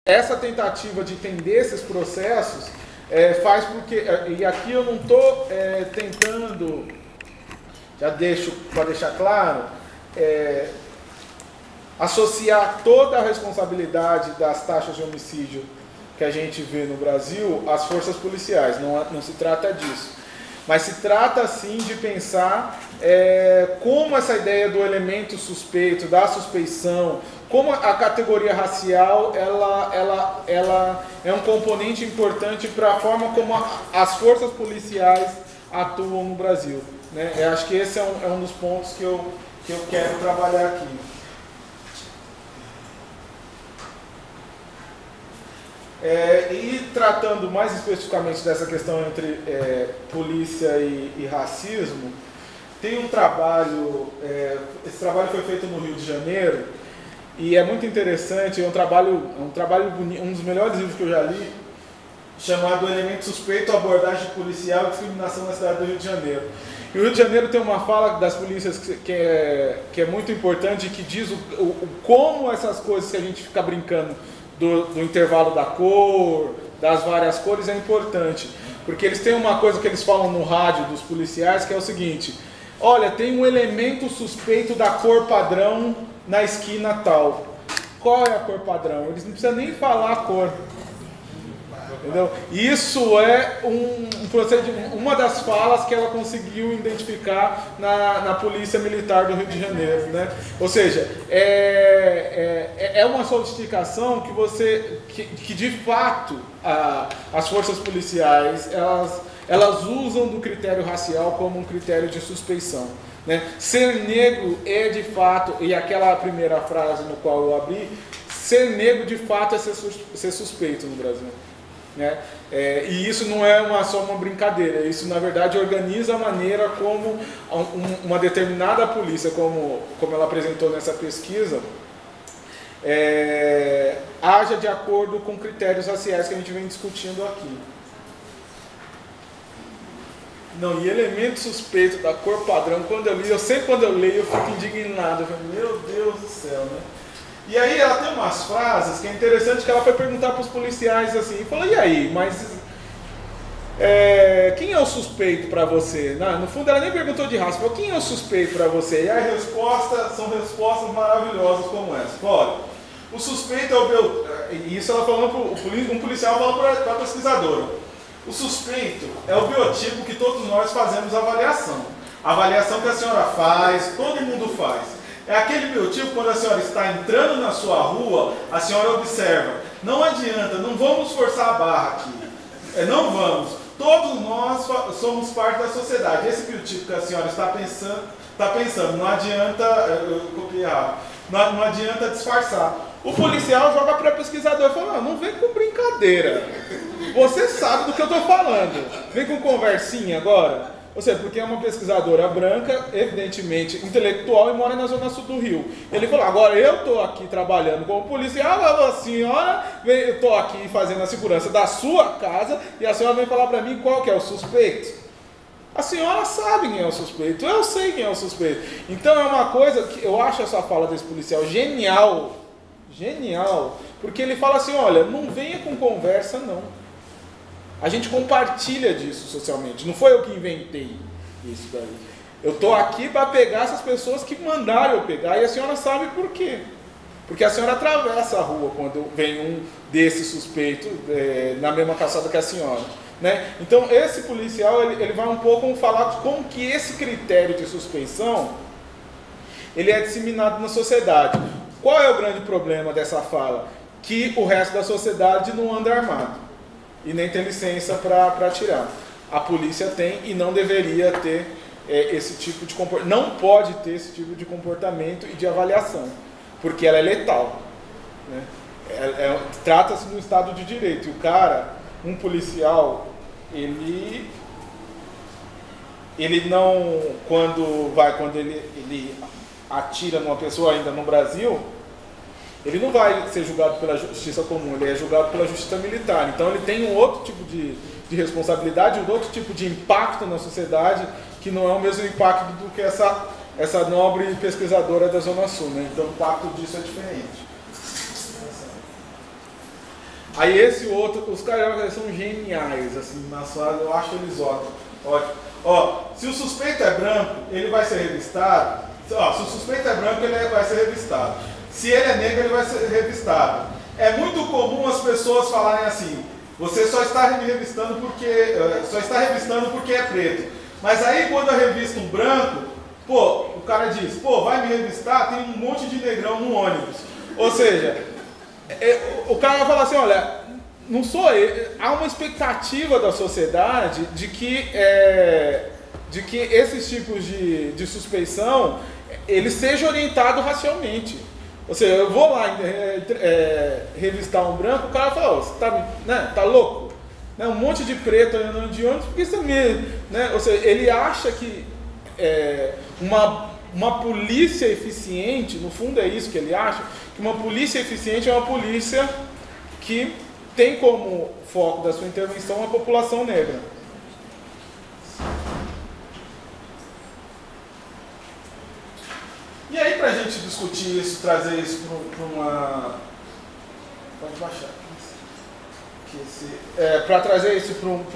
essa tentativa de entender esses processos faz com que, e aqui eu não estou tentando, já deixo para deixar claro, associar toda a responsabilidade das taxas de homicídio que a gente vê no Brasil às forças policiais, não se trata disso. Mas se trata sim de pensar como essa ideia do elemento suspeito, da suspeição, como a categoria racial ela é um componente importante para a forma como as forças policiais atuam no Brasil, né? Eu acho que esse é um dos pontos que eu quero trabalhar aqui. E tratando mais especificamente dessa questão entre polícia e racismo, tem um trabalho, esse trabalho foi feito no Rio de Janeiro, e é muito interessante, é um trabalho bonito, um dos melhores livros que eu já li, chamado Elemento Suspeito, Abordagem Policial e Discriminação na Cidade do Rio de Janeiro. E o Rio de Janeiro tem uma fala das polícias que é muito importante, que diz como essas coisas que a gente fica brincando, do intervalo da cor, das várias cores, é importante. Porque eles têm uma coisa que eles falam no rádio dos policiais, que é o seguinte: olha, tem um elemento suspeito da cor padrão na esquina tal. Qual é a cor padrão? Eles não precisam nem falar a cor. Entendeu? Isso é um procedimento, uma das falas que ela conseguiu identificar na Polícia Militar do Rio de Janeiro, né? Ou seja, é uma sofisticação que de fato as forças policiais elas usam do critério racial como um critério de suspeição, né? Ser negro é de fato, e aquela primeira frase no qual eu abri, ser negro de fato é ser suspeito no Brasil. Né? E isso não é só uma brincadeira, isso na verdade organiza a maneira como uma determinada polícia, como ela apresentou nessa pesquisa, haja de acordo com critérios raciais que a gente vem discutindo aqui. Não, e elemento suspeito da cor padrão, quando eu li, eu leio eu fico indignado, eu falo, meu Deus do céu, né? E aí ela tem umas frases que é interessante, que ela foi perguntar para os policiais assim, e falou, e aí, mas quem é o suspeito para você? No fundo ela nem perguntou de raça, falou, quem é o suspeito para você? E a resposta são respostas maravilhosas como essa. Olha, o suspeito é e isso ela falando para um policial falando para a pesquisadora. O suspeito é o biotipo que todos nós fazemos avaliação. A avaliação que a senhora faz, todo mundo faz. É aquele biotipo quando a senhora está entrando na sua rua, a senhora observa. Não adianta, não vamos forçar a barra aqui. Não vamos. Todos nós somos parte da sociedade. Esse biotipo que a senhora está pensando, não adianta, eu copiei errado, não adianta disfarçar. O policial joga para a pesquisadora e fala, não vem com brincadeira. Você sabe do que eu estou falando. Vem com conversinha agora. Ou seja, porque é uma pesquisadora branca, evidentemente intelectual, e mora na zona sul do Rio. Ele falou, agora eu estou aqui trabalhando como policial, a senhora, eu estou aqui fazendo a segurança da sua casa, e a senhora vem falar para mim qual que é o suspeito. A senhora sabe quem é o suspeito, eu sei quem é o suspeito. Então é uma coisa que eu acho essa fala desse policial genial, porque ele fala assim, olha, não venha com conversa não. A gente compartilha disso socialmente. Não foi eu que inventei isso daí. Eu estou aqui para pegar essas pessoas que mandaram eu pegar. E a senhora sabe por quê. Porque a senhora atravessa a rua quando vem um desses suspeitos na mesma calçada que a senhora. Né? Então esse policial ele vai um pouco falar de como que esse critério de suspeição ele é disseminado na sociedade. Qual é o grande problema dessa fala? Que o resto da sociedade não anda armado. E nem tem licença para atirar. A polícia tem e não deveria ter esse tipo de comportamento. Não pode ter esse tipo de comportamento e de avaliação, porque ela é letal. Né? Trata-se de um Estado de Direito. E o cara, um policial, ele não, quando ele atira numa pessoa ainda no Brasil, ele não vai ser julgado pela justiça comum, ele é julgado pela justiça militar. Então ele tem um outro tipo de responsabilidade, um outro tipo de impacto na sociedade, que não é o mesmo impacto do que essa nobre pesquisadora da Zona Sul. Né? Então o impacto disso é diferente. Aí esse outro, os cariocas são geniais, assim, na sua área, eu acho eles ótimos. Ó, se o suspeito é branco, ele vai ser revistado. Ó, se o suspeito é branco, ele vai ser revistado. Se ele é negro, ele vai ser revistado. É muito comum as pessoas falarem assim: você só está me revistando porque é preto. Mas aí quando eu revisto um branco, pô, o cara diz: pô, vai me revistar, tem um monte de negrão no ônibus. Ou seja, o cara vai falar assim: olha, não sou eu. Há uma expectativa da sociedade de que esses tipos de suspeição eles sejam orientados racialmente. Ou seja, eu vou lá revistar um branco, o cara fala: oh, você tá louco? Né? Um monte de preto andando de ônibus, porque isso mesmo. Né? Ou seja, ele acha que uma polícia eficiente, no fundo é isso que ele acha, que uma polícia eficiente é uma polícia que tem como foco da sua intervenção a população negra. E aí, para a gente discutir isso, trazer isso para uma... Pode baixar. Para trazer isso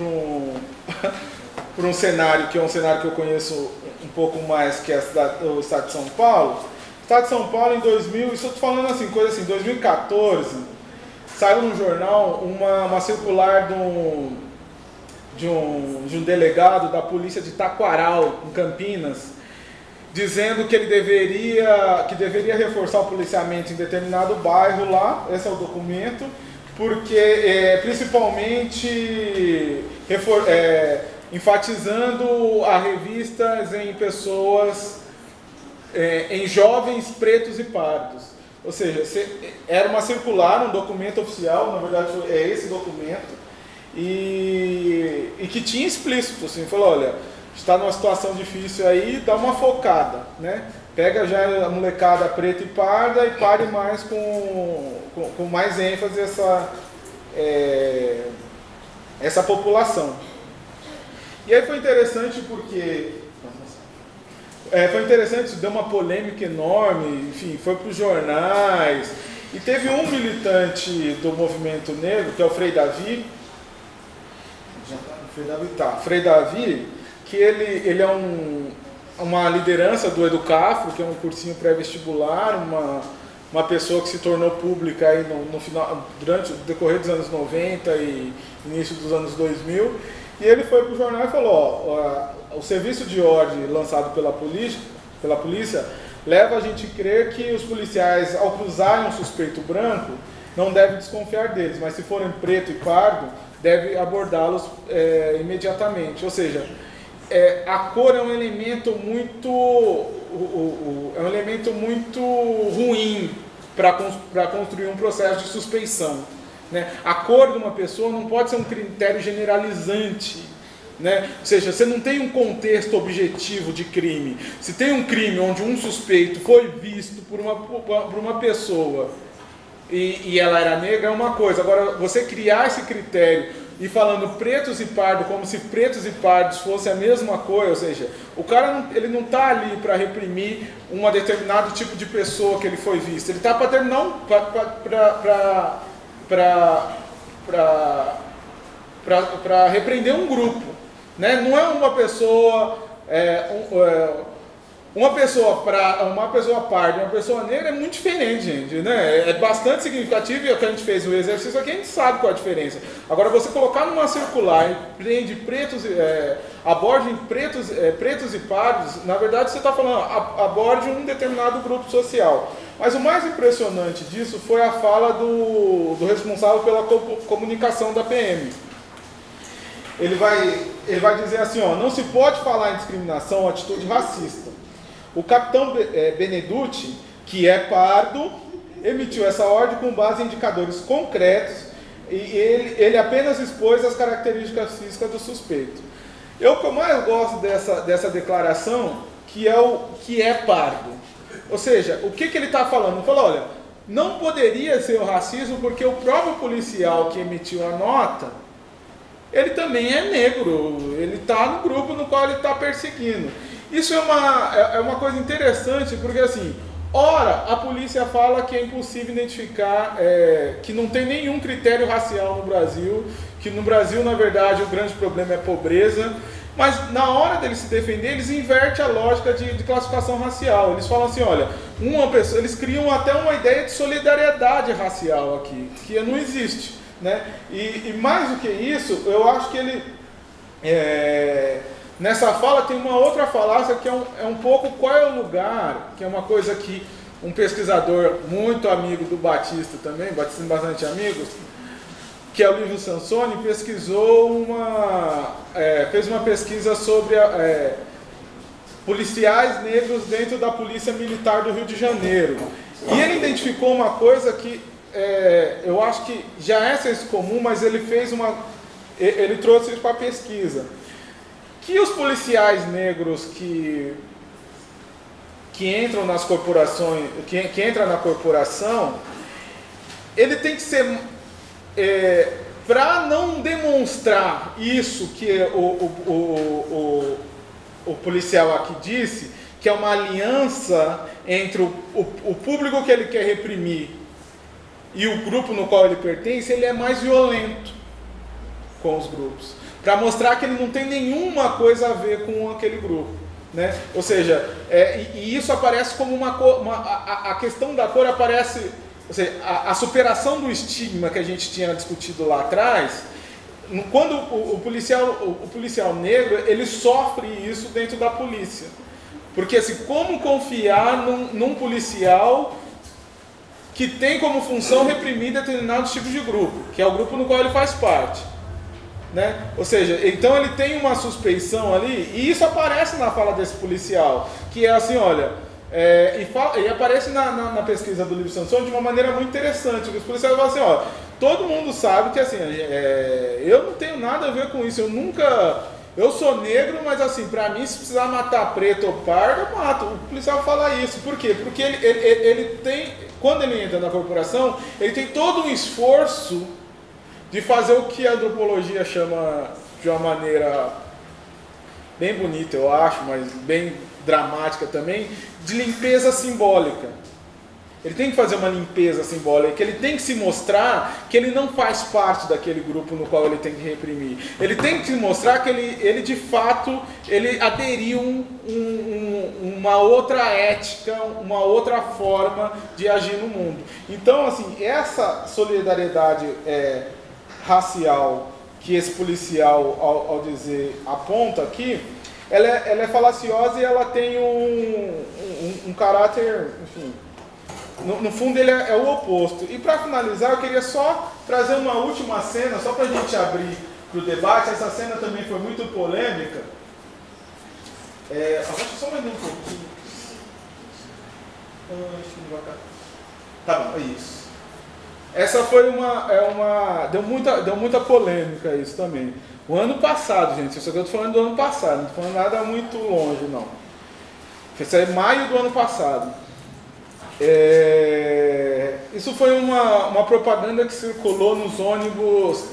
para um cenário, que é um cenário que eu conheço um pouco mais, que é o Estado de São Paulo. O Estado de São Paulo, em 2000, isso eu estou falando assim, coisa assim, 2014, saiu no jornal uma circular de um delegado da polícia de Taquaral, em Campinas, dizendo que ele deveria reforçar o policiamento em determinado bairro lá, esse é o documento, porque principalmente enfatizando a revistas em pessoas, em jovens pretos e pardos. Ou seja, era uma circular, um documento oficial, na verdade é esse documento, e que tinha explícito, assim, falou: olha, está numa situação difícil aí, dá uma focada, né? Pega já a molecada preta e parda e pare mais com mais ênfase essa população. E aí foi interessante porque... foi interessante, isso deu uma polêmica enorme, enfim, foi para os jornais. E teve um militante do movimento negro, que é o Frei Davi, Frei Davi, que ele é uma liderança do Educafro, que é um cursinho pré-vestibular, uma pessoa que se tornou pública aí no final, durante o decorrer dos anos 90 e início dos anos 2000, e ele foi para o jornal e falou: ó, o serviço de ordem lançado pela polícia leva a gente a crer que os policiais, ao cruzarem um suspeito branco, não devem desconfiar deles, mas se forem preto e pardo, deve abordá-los imediatamente. Ou seja, a cor é um elemento muito ruim para construir um processo de suspeição. Né? A cor de uma pessoa não pode ser um critério generalizante. Né? Ou seja, você não tem um contexto objetivo de crime. Se tem um crime onde um suspeito foi visto por uma pessoa e ela era negra, é uma coisa. Agora, você criar esse critério e falando pretos e pardos como se pretos e pardos fossem a mesma coisa, ou seja, o cara ele não está ali para reprimir um determinado tipo de pessoa que ele foi visto, ele está para terminar para repreender um grupo, né? Não é uma pessoa uma pessoa parda e uma pessoa negra é muito diferente, gente, né? É bastante significativo, e o que a gente fez o exercício aqui, a gente sabe qual é a diferença. Agora, você colocar numa circular, prende pretos, aborde pretos e pardos, na verdade você está falando, aborde um determinado grupo social. Mas o mais impressionante disso foi a fala do responsável pela comunicação da PM. Ele vai dizer assim, ó: não se pode falar em discriminação ou atitude racista. O capitão Benedutti, que é pardo, emitiu essa ordem com base em indicadores concretos e ele apenas expôs as características físicas do suspeito. O que eu mais gosto dessa declaração, que é o que é pardo. Ou seja, o que ele está falando? Ele falou: olha, não poderia ser o racismo porque o próprio policial que emitiu a nota, ele também é negro, ele está no grupo no qual ele está perseguindo. Isso é uma coisa interessante, porque assim, Ora, a polícia fala que é impossível identificar, que não tem nenhum critério racial no Brasil, que no Brasil, na verdade, o grande problema é a pobreza, mas na hora deles se defender, eles invertem a lógica de classificação racial. Eles falam assim, olha, uma pessoa, eles criam até uma ideia de solidariedade racial aqui, que não existe, né? E mais do que isso, eu acho que ele... nessa fala tem uma outra falácia que é um pouco qual é o lugar, que é uma coisa que um pesquisador muito amigo do Batista também, Batista tem bastante amigos, que é o Lívio Sansoni, pesquisou fez uma pesquisa sobre policiais negros dentro da Polícia Militar do Rio de Janeiro. E ele identificou uma coisa que eu acho que já é senso comum, mas ele trouxe isso para a pesquisa. Que os policiais negros que entram nas corporações, que entram na corporação, ele tem que ser, para não demonstrar isso que o policial aqui disse, que é uma aliança entre o público que ele quer reprimir e o grupo no qual ele pertence, ele é mais violento com os grupos, para mostrar que ele não tem nenhuma coisa a ver com aquele grupo, né? Ou seja, e isso aparece como a questão da cor aparece, ou seja, a superação do estigma que a gente tinha discutido lá atrás, quando o policial negro, ele sofre isso dentro da polícia, porque assim, como confiar num policial que tem como função reprimir determinados tipos de grupo, que é o grupo no qual ele faz parte, né? Ou seja, então ele tem uma suspeição ali, e isso aparece na fala desse policial, que é assim, olha, e aparece na pesquisa do Lívio Sansoni de uma maneira muito interessante. Os policiais falam assim, ó, todo mundo sabe que assim, eu não tenho nada a ver com isso, eu sou negro, mas assim, pra mim, se precisar matar preto ou pardo, eu mato. O policial fala isso, por quê? Porque ele tem, quando ele entra na corporação, ele tem todo um esforço de fazer o que a antropologia chama de uma maneira bem bonita, eu acho, mas bem dramática também, de limpeza simbólica. Ele tem que fazer uma limpeza simbólica, que ele tem que se mostrar que ele não faz parte daquele grupo no qual ele tem que reprimir. Ele tem que mostrar que ele de fato, ele aderiu uma outra ética, uma outra forma de agir no mundo. Então, assim, essa solidariedade racial que esse policial, ao dizer, aponta aqui, ela é falaciosa e ela tem um caráter, enfim, no fundo ele é o oposto. E para finalizar, eu queria só trazer uma última cena, só para a gente abrir para o debate. Essa cena também foi muito polêmica. Acho que só mais um pouquinho. Acho que não vai... Tá bom, é isso. Essa foi deu muita polêmica isso também. O ano passado, gente, isso aqui eu estou falando do ano passado, não estou falando nada muito longe, não. Isso é maio do ano passado. Isso foi uma propaganda que circulou nos ônibus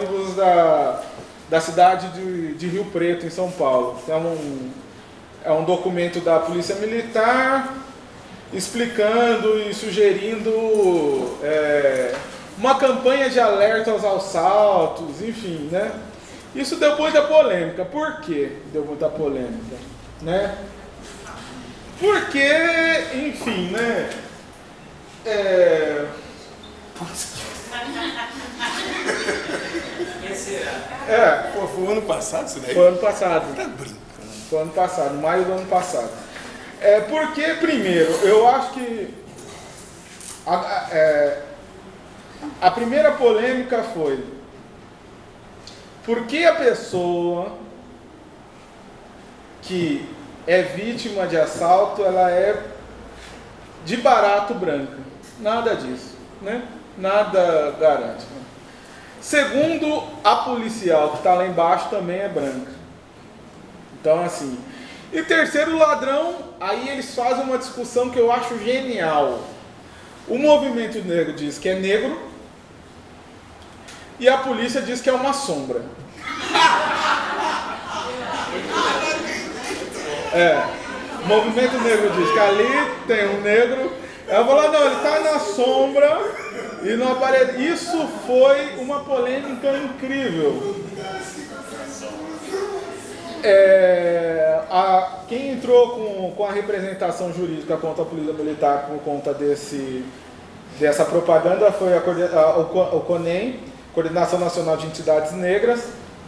da cidade de Rio Preto, em São Paulo. É um documento da Polícia Militar explicando e sugerindo uma campanha de alerta aos assaltos, enfim, né? Isso deu muita polêmica. Por que deu muita polêmica, né? Porque, enfim, né? Foi o ano passado isso daí? Foi ano passado. Tá brincando. Foi ano passado, maio do ano passado. Porque, primeiro, eu acho que a primeira polêmica foi por que a pessoa que é vítima de assalto, ela é de barato branca. Nada disso, né? Nada garante. Né? Segundo, a policial que está lá embaixo também é branca. Então, assim... E terceiro, o ladrão, aí eles fazem uma discussão que eu acho genial. O movimento negro diz que é negro e a polícia diz que é uma sombra. O movimento negro diz que ali tem um negro. Eu vou lá, não, ele está na sombra e não aparece. Isso foi uma polêmica incrível. Quem entrou com a representação jurídica contra a polícia militar por conta dessa propaganda foi o CONEM, Coordenação Nacional de Entidades Negras,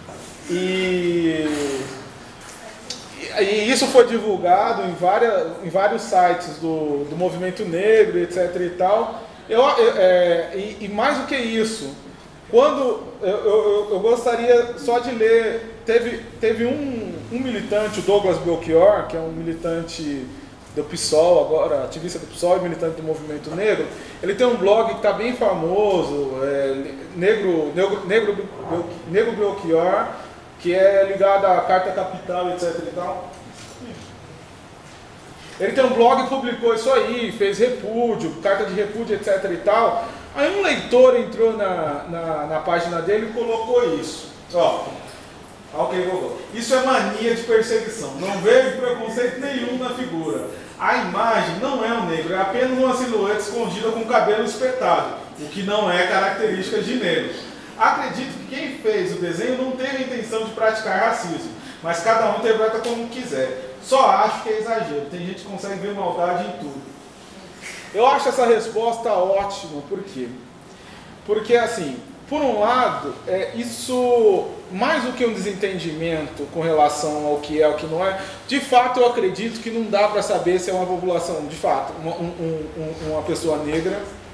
e isso foi divulgado em vários sites do movimento negro, etc. e tal. E mais do que isso, quando eu gostaria só de ler, teve um militante, o Douglas Belchior, que é um militante do PSOL agora, ativista do PSOL e militante do movimento negro. Ele tem um blog que está bem famoso, Negro Belchior, que é ligado à Carta Capital, etc. e tal. Ele tem um blog que publicou isso aí, fez repúdio, carta de repúdio, etc. e tal. Aí um leitor entrou na página dele e colocou isso. Ok, Google. Isso é mania de perseguição. Não vejo preconceito nenhum na figura. A imagem não é um negro, é apenas uma silhueta escondida com cabelo espetado, o que não é característica de negros. Acredito que quem fez o desenho não teve a intenção de praticar racismo, mas cada um interpreta como quiser. Só acho que é exagero. Tem gente que consegue ver maldade em tudo. Eu acho essa resposta ótima. Por quê? Porque, assim, por um lado, isso, mais do que um desentendimento com relação ao que é ou que não é, de fato eu acredito que não dá para saber se é uma população, de fato, uma pessoa negra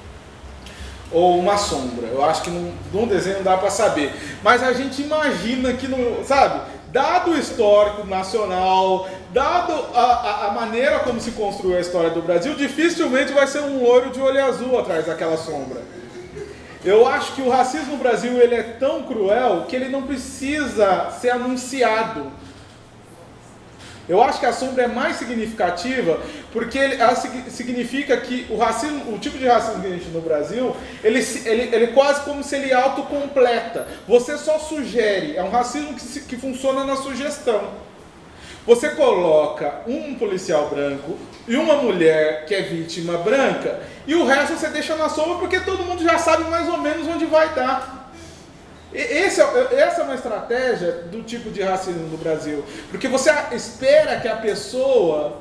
ou uma sombra. Eu acho que num desenho não dá para saber. Mas a gente imagina que não, sabe? Dado o histórico nacional, dado a maneira como se construiu a história do Brasil, dificilmente vai ser um loiro de olho azul atrás daquela sombra. Eu acho que o racismo no Brasil ele é tão cruel que ele não precisa ser anunciado. Eu acho que a sombra é mais significativa porque ela significa que o racismo, o tipo de racismo que a gente tem no Brasil, ele quase como se ele autocompleta. Você só sugere, é um racismo que funciona na sugestão. Você coloca um policial branco e uma mulher que é vítima branca e o resto você deixa na sombra porque todo mundo já sabe mais ou menos onde vai dar. Essa é uma estratégia do tipo de racismo do Brasil, porque você espera que a pessoa,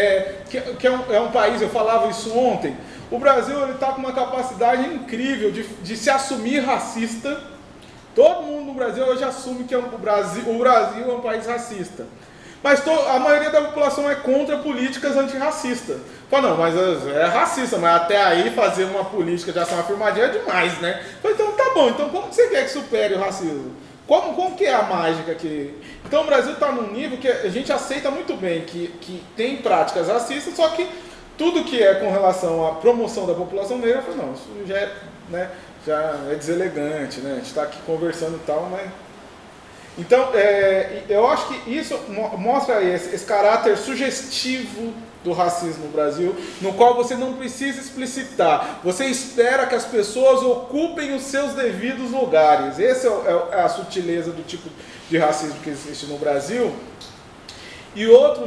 que é um país, eu falava isso ontem, o Brasil está com uma capacidade incrível de se assumir racista. Todo mundo no Brasil hoje assume que o Brasil é um país racista. Mas a maioria da população é contra políticas antirracistas. Fala, não, mas é racista, mas até aí fazer uma política de ação afirmativa é demais, né? Então tá bom, então como você quer que supere o racismo? Como que é a mágica aqui? Então o Brasil está num nível que a gente aceita muito bem que tem práticas racistas, só que tudo que é com relação à promoção da população negra, fala, não, isso já é, né, já é deselegante, né? A gente está aqui conversando e tal, mas... Então, eu acho que isso mostra esse caráter sugestivo do racismo no Brasil, no qual você não precisa explicitar, você espera que as pessoas ocupem os seus devidos lugares. Essa é a sutileza do tipo de racismo que existe no Brasil. E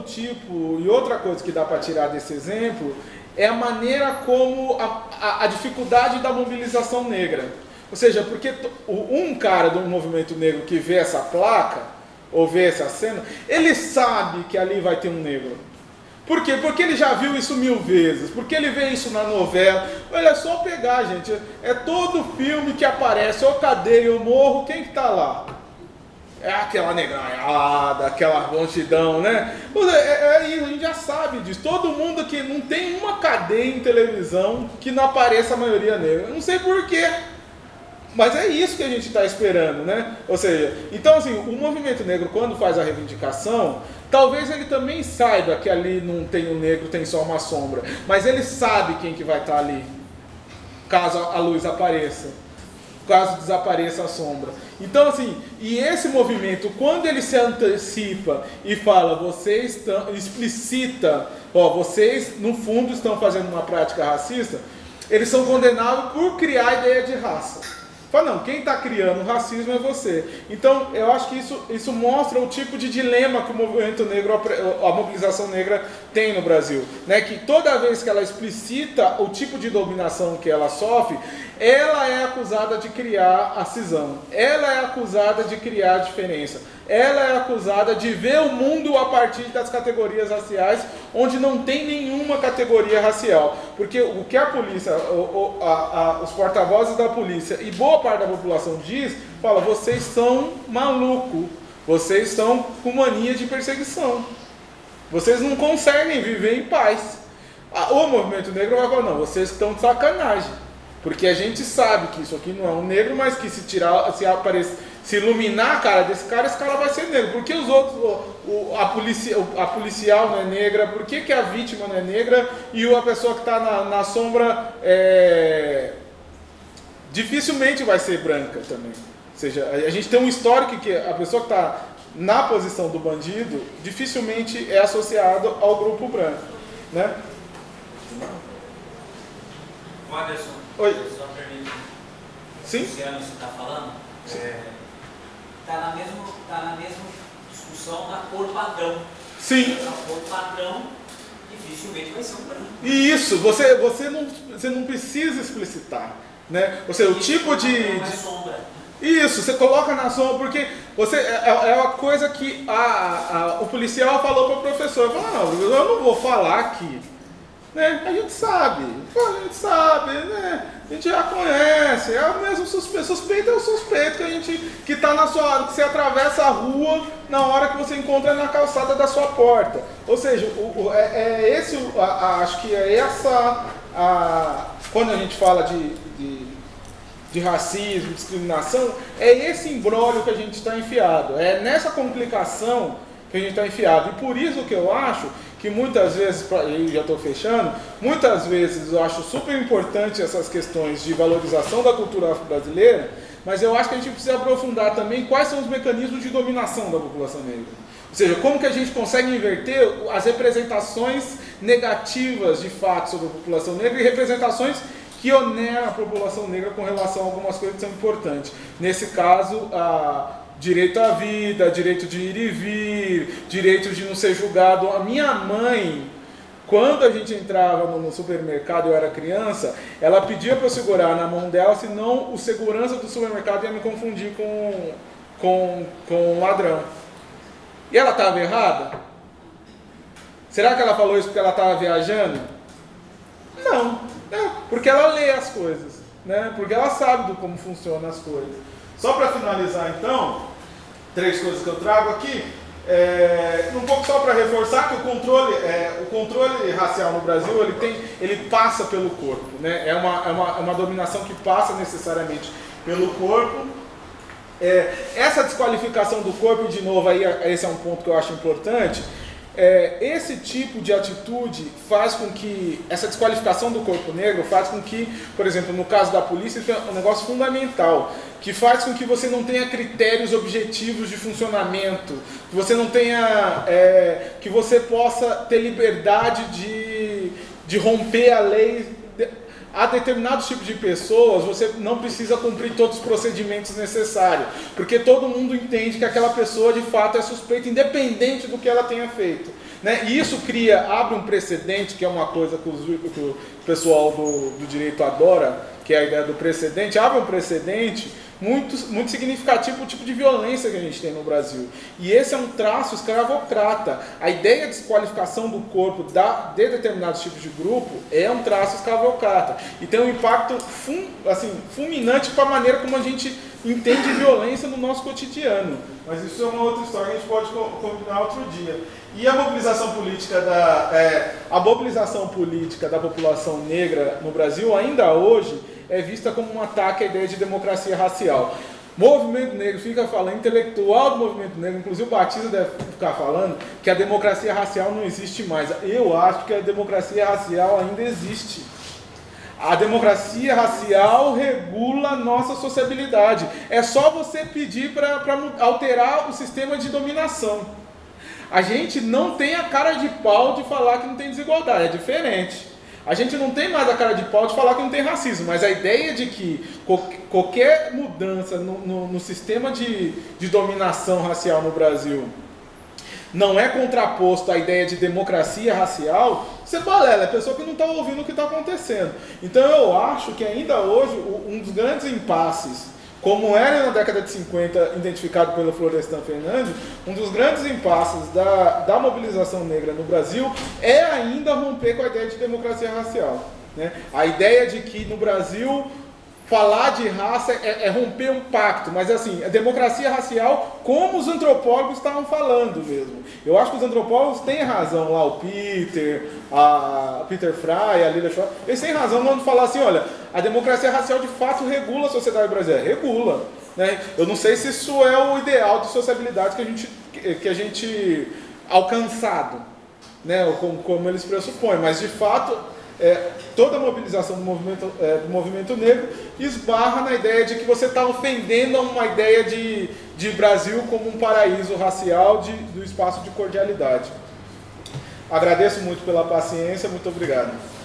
outra coisa que dá para tirar desse exemplo é a maneira como a dificuldade da mobilização negra. Ou seja, porque um cara do movimento negro que vê essa placa, ou vê essa cena, ele sabe que ali vai ter um negro. Por quê? Porque ele já viu isso 1000 vezes, porque ele vê isso na novela. Olha, é só pegar, gente, é todo filme que aparece, ou cadeia, ou morro, quem que tá lá? É aquela negaiada, aquela multidão, né? Isso, a gente já sabe disso. Todo mundo que não tem uma cadeia em televisão que não apareça a maioria negra. Eu não sei por quê. Mas é isso que a gente está esperando, né? Ou seja, então assim, o movimento negro quando faz a reivindicação, talvez ele também saiba que ali não tem um negro, tem só uma sombra. Mas ele sabe quem que vai estar ali, caso a luz apareça, caso desapareça a sombra. Então assim, e esse movimento, quando ele se antecipa e fala, explicita, vocês no fundo estão fazendo uma prática racista, eles são condenados por criar a ideia de raça. Fala, não, quem está criando o racismo é você. Então, eu acho que isso mostra o tipo de dilema que o movimento negro, a mobilização negra tem no Brasil. Né? Que toda vez que ela explicita o tipo de dominação que ela sofre, ela é acusada de criar a cisão, ela é acusada de criar a diferença, ela é acusada de ver o mundo a partir das categorias raciais, onde não tem nenhuma categoria racial. Porque o que a polícia, os porta-vozes da polícia e boa parte da população diz, fala, vocês são malucos, vocês estão com mania de perseguição, vocês não conseguem viver em paz. O movimento negro vai falar, não, vocês estão de sacanagem. Porque a gente sabe que isso aqui não é um negro, mas que se iluminar a cara desse cara, esse cara vai ser negro. Por que os outros, a policial não é negra? Por que a vítima não é negra? E a pessoa que está na sombra dificilmente vai ser branca também. Ou seja, a gente tem um histórico que a pessoa que está na posição do bandido dificilmente é associado ao grupo branco. Né? Anderson, oi. Só permite. Sim? Luciano, você está falando? Está na mesma discussão da cor padrão. Sim. A cor padrão dificilmente vai ser um branco. E isso, você não precisa explicitar. Né? Ou seja, o tipo de. Sombra. Isso, você coloca na sombra, porque você, é uma coisa que o policial falou para o professor. Falou, não, eu não vou falar aqui. Né? A gente sabe, né? A gente já conhece, é o mesmo suspeito é o suspeito que está na sua hora, que você atravessa a rua na hora que você encontra na calçada da sua porta. Ou seja, acho que é essa, quando a gente fala de racismo, discriminação, é esse imbróglio que a gente está enfiado, é nessa complicação que a gente está enfiado. E por isso que eu acho que muitas vezes, eu já estou fechando, muitas vezes eu acho super importante essas questões de valorização da cultura afro-brasileira, mas eu acho que a gente precisa aprofundar também quais são os mecanismos de dominação da população negra. Ou seja, como que a gente consegue inverter as representações negativas de fato sobre a população negra e representações que oneram a população negra com relação a algumas coisas que são importantes. Nesse caso, direito à vida, direito de ir e vir, direito de não ser julgado. A minha mãe, quando a gente entrava no supermercado, eu era criança, ela pedia para eu segurar na mão dela, senão o segurança do supermercado ia me confundir com um ladrão. E ela estava errada? Será que ela falou isso porque ela estava viajando? Não, porque ela lê as coisas, né? Porque ela sabe como funcionam as coisas. Só para finalizar então, 3 coisas que eu trago aqui, um pouco só para reforçar que o controle racial no Brasil, ele passa pelo corpo, né? É uma dominação que passa necessariamente pelo corpo. Essa desqualificação do corpo, de novo, aí, esse é um ponto que eu acho importante. Esse tipo de atitude faz com que, essa desqualificação do corpo negro faz com que, por exemplo, no caso da polícia, isso é um negócio fundamental, que faz com que você não tenha critérios objetivos de funcionamento, que você não tenha, que você possa ter liberdade de romper a lei. A determinados tipos de pessoas, você não precisa cumprir todos os procedimentos necessários, porque todo mundo entende que aquela pessoa de fato é suspeita, independente do que ela tenha feito. Né? E isso abre um precedente, que é uma coisa que o pessoal do direito adora, que é a ideia do precedente, abre um precedente muito significativo o tipo de violência que a gente tem no Brasil. E esse é um traço escravocrata. A ideia de desqualificação do corpo de determinados tipos de grupo é um traço escravocrata. E tem um impacto fulminante para a maneira como a gente entende violência no nosso cotidiano. Mas isso é uma outra história que a gente pode combinar outro dia. E a mobilização política da população negra no Brasil, ainda hoje, é vista como um ataque à ideia de democracia racial. O movimento negro fica falando, intelectual do movimento negro, inclusive o Batista deve ficar falando, que a democracia racial não existe mais. Eu acho que a democracia racial ainda existe. A democracia racial regula a nossa sociabilidade. É só você pedir para alterar o sistema de dominação. A gente não tem a cara de pau de falar que não tem desigualdade, é diferente. A gente não tem mais a cara de pau de falar que não tem racismo, mas a ideia de que qualquer mudança no sistema de dominação racial no Brasil não é contraposto à ideia de democracia racial, você balela, é a pessoa que não está ouvindo o que está acontecendo. Então eu acho que ainda hoje um dos grandes impasses, como era na década de 50 identificado pelo Florestan Fernandes, um dos grandes impasses da mobilização negra no Brasil é ainda romper com a ideia de democracia racial, né? A ideia de que no Brasil falar de raça é romper um pacto, mas assim, a democracia racial como os antropólogos estavam falando mesmo. Eu acho que os antropólogos têm razão lá, o Peter Fry, a Lila Schwartz, eles têm razão quando falar assim, olha, a democracia racial de fato regula a sociedade brasileira, regula, né? Eu não sei se isso é o ideal de sociabilidade que a gente alcançado, né? Como eles pressupõem, mas de fato toda a mobilização do movimento negro esbarra na ideia de que você está ofendendo uma ideia de Brasil como um paraíso racial do espaço de cordialidade. Agradeço muito pela paciência, muito obrigado.